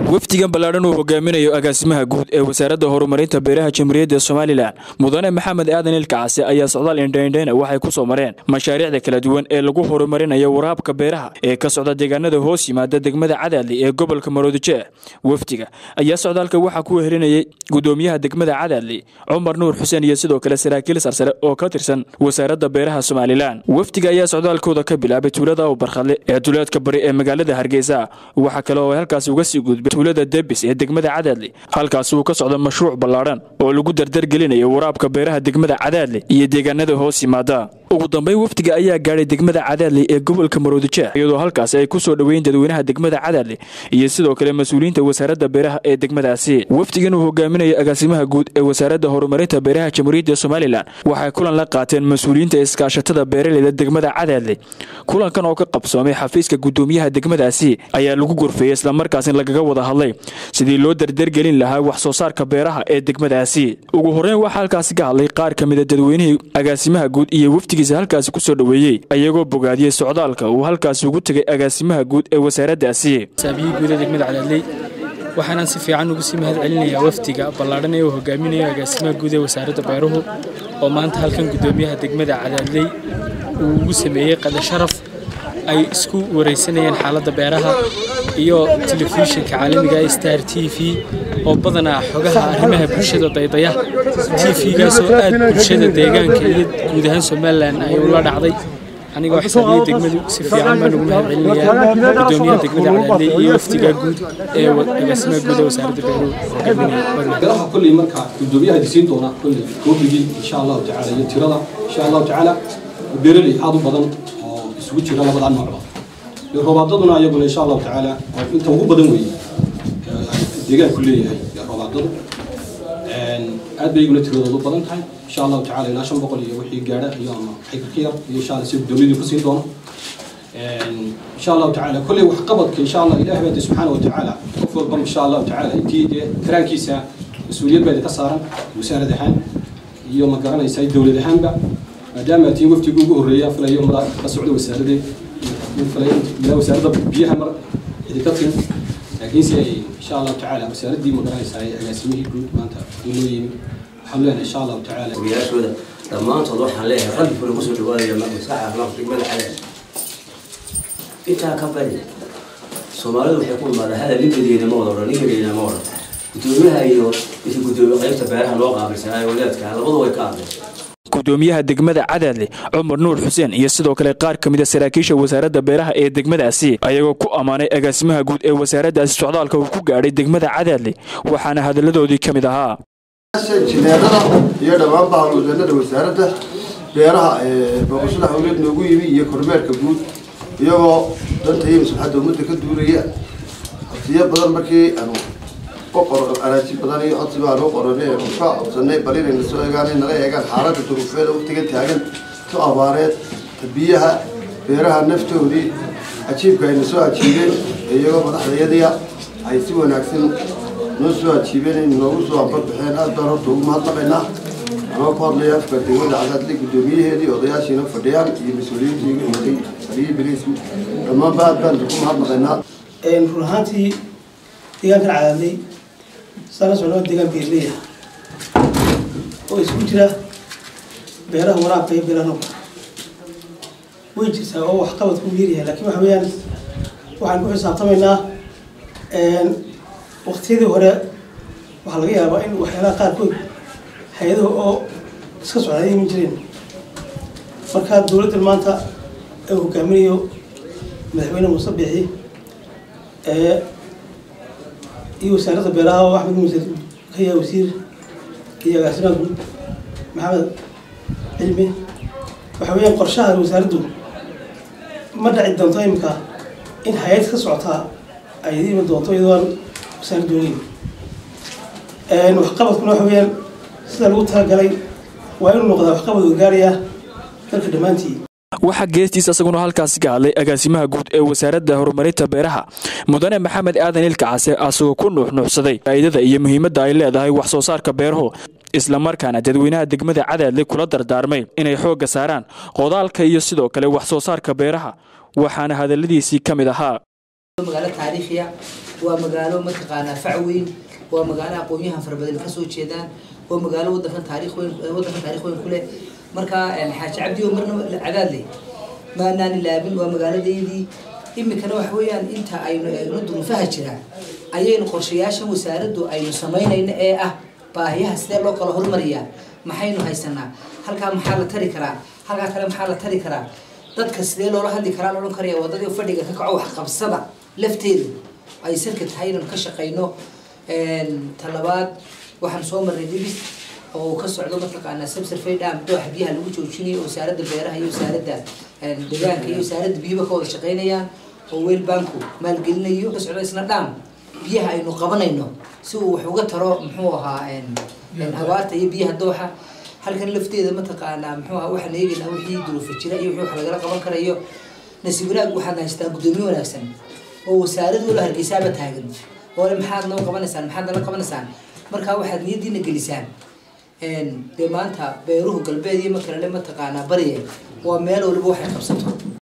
wafdigan ballaaran uu hogaaminayo agaasimaha guud ee wasaaradda horumarinta beeraha Jamhuuriyadda Soomaaliland mudane Maxamed Aadan Ilkaasi ayaa socdaal indhaindhayna waxay ku soo mareen mashaariicda kala duwan ee lagu horumarinayo waraabka beeraha ee ka socda deegaanada hoos yimaada degmada Cadaadli ee gobolka Maroodijeex. Wafdiga ayaa socdaalka waxa ku wehelinayay gudoomiyaha degmada Cadaadli Cumar Nuur Xuseen iyo sidoo kale saraakiil sarsare oo ka tirsan wasaaradda beeraha Soomaaliland. Wafdiga ayaa socdaalkooda ka bilaabay tuulada Barkhadle ee duleedka bari ee magaalada Hargeysa, waxa kale oo halkaas uga sii gudbay tuulada Debis ee degmada Cadaadli, halkaas uu ka socdo mashruuc ballaaran oo lagu dardargelinayo waraabka beeraha degmada Cadaadli iyo deegaanada hoos yimaada. ugu dambeyn wafdiga ayaa gaaray degmada Cadaadli ee gobolka Maroodijeex iyadoo halkaas ay ku soo dhaweeyeen dadweynaha degmada Cadaadli iyo sidoo kale mas'uuliyiinta wasaaradda beeraha ee degmadaasi. Wafdigan uu hogaaminayo agaasimaha guud ee wasaaradda horumarinta beeraha Jamhuuriyadda Soomaaliland waxay kulan la qaateen mas'uuliyiinta iskaashatada beeraleyda degmada Cadaadli. kulankan oo ka qabsoomay xafiiska gudoomiyaha degmadaasi ayaa lagu gorfeeyay isla markaasina lagaga wada hadlay sidii loo dardargelin lahaa wax soo saarka beeraha ee degmadaasi. ugu horeyn waxa halkaas ka hadlay qaar kamid ah dadweynaha agaasimaha guud iyo wafdigiisa halkaas ku soo dhaweeyay ayagoo bogaadiyay socdaalka uu halkaas ugu tagay agaasimaha guud ee wasaaraddaasi. saabiyi guud ee degmada Cadaadli waxaan si fiican ugu sii mahad celinayaa wafdiga ballaaran ee uu hogaaminayo agaasimaha guud ee wasaaradda beeraha oo maanta halkan gudoomiyaha degmada Cadaadli uu ugu sameeyay qada sharaf ay isku wareysanayeen xaaladda beeraha iyo telefishinka caalamiga ah Star TV oo badanaa xogaha arrimaha bulshada daydaya. TV-gaas oo aad bulshada deegaanka iyo guud ahaan Soomaaliland ay ula dhacday. anigoo xisaabiye degmadu si fiican baan ugu mahad celinayaa gudoomiyaha degmada Cadaadli iyo wafdiga guud ee agaasimaha guud ee wasaaradda beeraha. kulli marka gudoomiyaha disiin doona kulli koobigi insha Allah ta'ala iyo tirada insha Allah ta'ala beeraley aad u badan oo isugu jira labada nooc iyo roobadaduna ayaguna insha Allah ta'ala inta ugu badan weeyay deegaanku leeyahay roobadadu aad bay ugu tiradoodu badan tahay insha Allah ta'ala ilaa 500 iyo wixii gaara iyo ama xigkiir iyo insha Allah si gudoomiyaha ku siin doono insha Allah ta'ala kulli wax qabadka insha Allah Ilaahay subhanahu wa ta'ala qof walba insha Allah ta'ala intii karaankiisa mas'uuliyad bay ka saaran wasaaradda ahaan iyo ma garanaysa dawladda ahaanba maadaama tii waftigu ugu horeeyay falayo mara ka socdo wasaaradda falayo wasaaradda biyaha mar idinkatin laakiin si insha Allah ta'ala wasaaradii ma garanaysa agaasimihi guud maanta inuu yimi حملنا إن شاء الله تعالى. ويا شوذا لما أنت ضوح عليه قلب في المسجد الوالي ما مساحة ما في جمال عليه. أنت كبري. سومالي وحكون بعد هذا اللي بدينا مورا ونيجي مورا. كتبوها أيوه كتبوا قيمة بيرها الواقع بس هاي ولادك على غضوة كامل. gudoomiyaha degmada Cadaadli Cumar Nuur Xuseen iyo sidoo kale qaar kamid ah saraakiisha wasaaradda beeraha ee degmadaasi ayagoo ku amaanay agaasimaha guud ee wasaaraddaasi socdaalka uu ku gaaray degmada Cadaadli waxaana hadaladoodii kamid ahaa jineedada iyo dhammaan baamuudannada wasaaradda beeraha ee boqoshada hawleed noogu yimi iyo kormeerka guud iyagoo danta iyo maslaxadda ummadda ka duulaya waqtiyo badan markii aanu araaji badan iyo codsi baan u qoranay ka codsanay bal inayna soo eegaan nala eegaan xaaladda duruufeeda waqtiga taagan tu abaareed biyaha beeraha naftoodii ajiibka ayna soo ajiibeen iyagoo madaxdayadiya ay si wanaagsan noo soo ajiibeen noogu soo anbarbixeen aad baan horta ugu mahadnaqaynaa anoo ku hadlaya afka degmada Cadaadli gudoomiyaheedii odayaashiina fadhiyaan iyo mas-uuliyiintii igu xigtay sariye biliisku dhammaanba aad baan ugu mahadnaqaynaa. run ahaantii deegaankan Cadaadli sana socdo deegaan beeraley oo isugu jira beeraha waraabka iyo beeraha noqda way jirtaa oo wax qabad ku leeyahay laakiin waxa weeyaan waxaan ku xisaabtamaynaa waqtiyadii hore waxaa laga yaabaa in waxyaalaha qaarkood hay-adaha oo iska socday ma jireen marka dowladda maanta ee hogaaminayo madaxweyne Muuse Biixi iyo wasaaradda beeraha oo Axmed Muuse Kaya wasiir iyo agaasimaha guud Maxamed Cilmi waxa weeyaan qorshaha wasaaraddu ma dhici doonto imika in hay-ad ka socotaa ay idin doonto iyadoo wasaaraddu wax qabadkuna waxa weeyaan sida lagu talagalay waa inuu noqdaa wax qabad gaaraya dalka dhamaantii. waxa geestiisa asaguna halkaas ka hadlay agaasimaha guud ee wasaaradda horumarinta beeraha mudane Maxamed Aadan Ilkaasi asagoo ku nuuxnuuxsaday faa'iidada iyo muhiimadda ay leedahay wax soo saarka beeraha isla markaana dadweynaha degmada Cadaadli kula dardaarmay inay xoog saaraan qodaalka iyo sidoo kale wax soo saarka beeraha waxaana hadaladiisii kamid ahaa magaalada taariikhiya ومقالو متقانا فعوين ومقالو أقويها فربدل كسو جيدان ومقالو ودفن تاريخ وين كله مركا الحاج عبدي ومرنا عداد لي ما ناني لابن ومقالو دي إمي كانوا وحويان إنت أي ندرو فيها جرا أيين قرشياشا وساردو أي سمينا إن إيه باهيها سير لو كله هالمريا محينو هاي سنة هل كان محل تري كرا هل كان محل تري كرا ضد كسير لو هذي كرا لو كريا وضد يفرق كعوح قبصبة لفتيل أي سلكة هاينا كشقينو طلبات وحن صوم الرديبس أو كسر عدو مطلق أن سبسر في دام دوح بيها الوجه وشيني وسارد بيرها يسارد الدجاج يسارد بيبا كود شقينيا وويل بانكو مال قلنيو كسر عدو سنة دام بيها إنه قبنا إنه سو حوجة ترى محوها إن هوارت يبيها الدوحة هل كان لفتي إذا مطلق أن محوها واحد يجي أو يدرو في الشراء يروح على قبل كريو نسيبنا وحنا نستخدمه ولا أحسن هو سارد ولا هالجسابة هاجن ولا محاد نو قبنا سان محاد لا قبنا سان مركا واحد يدي نجلسان إن دمانتها بيروح قلبي ما كان لما تقانا بريه وماله اللي بوحد خبصته